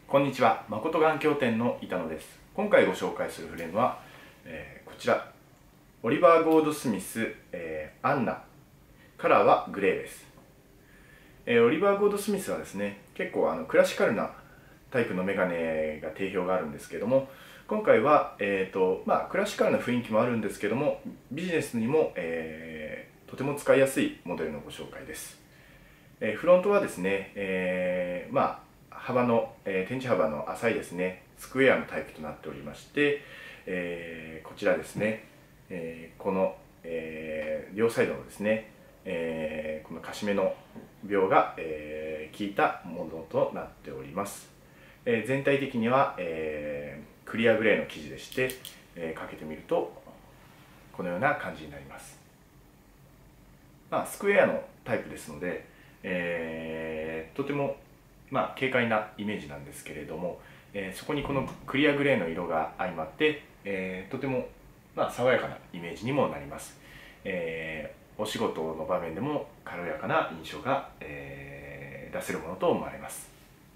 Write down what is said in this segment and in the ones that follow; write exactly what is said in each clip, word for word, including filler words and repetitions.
こんにちは、誠眼鏡店の板野です。今回ご紹介するフレームは、えー、こちらオリバー・ゴールドスミス、えー、アンナ、カラーはグレーです。えー、オリバー・ゴールドスミスはですね、結構あのクラシカルなタイプのメガネが定評があるんですけども、今回は、えーとまあ、クラシカルな雰囲気もあるんですけども、ビジネスにも、えー、とても使いやすいモデルのご紹介です。えー、フロントはですね、えー、まあ幅の、えー、天地幅の浅いですねスクエアのタイプとなっておりまして、えー、こちらですね、えー、この、えー、両サイドのですね、えー、このカシメの描が、えー、効いたものとなっております。えー、全体的には、えー、クリアグレーの生地でして、えー、かけてみるとこのような感じになります。まあ、スクエアのタイプですので、えー、とてもまあ、軽快なイメージなんですけれども、えー、そこにこのクリアグレーの色が相まって、えー、とても、まあ、爽やかなイメージにもなります。えー、お仕事の場面でも軽やかな印象が、えー、出せるものと思われます。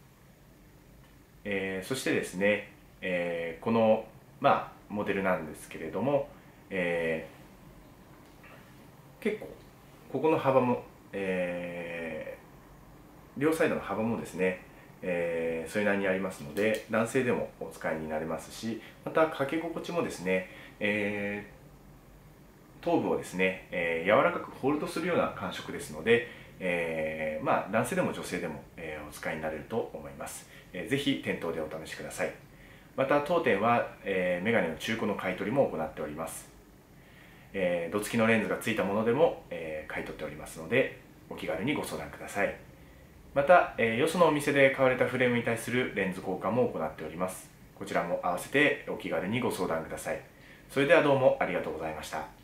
えー、そしてですね、えー、この、まあ、モデルなんですけれども、えー、結構ここの幅も、えー両サイドの幅もですね、えー、それなりにありますので男性でもお使いになれますし、また掛け心地もですね、えー、頭部をですね、えー、柔らかくホールドするような感触ですので、えー、まあ男性でも女性でも、えー、お使いになれると思います。えー、ぜひ店頭でお試しください。また当店は、えー、メガネの中古の買い取りも行っております。えー、度付きのレンズがついたものでも、えー、買い取っておりますのでお気軽にご相談ください。また、えー、よそのお店で買われたフレームに対するレンズ交換も行っております。こちらも合わせてお気軽にご相談ください。それではどうもありがとうございました。